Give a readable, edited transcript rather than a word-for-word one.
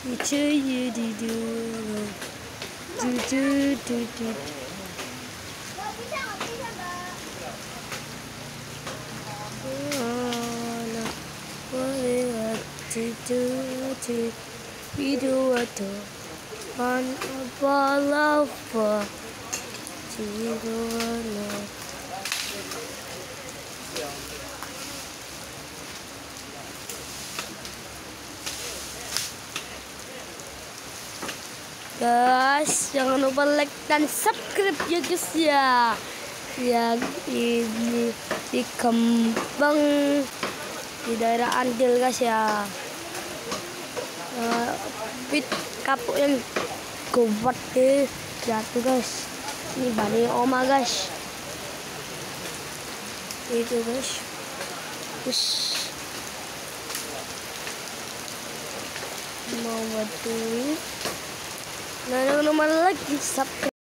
Itu you do. Video atau on a ball of guys, jangan lupa like dan subscribe ya guys ya. Ya ini di Kembang di daerah Andil guys ya. Pit kapuk yang kuat deh jatuh guys. Ini bani oma guys. Itu guys. Terus mau bantuin. Nah, nomor lagi subscribe.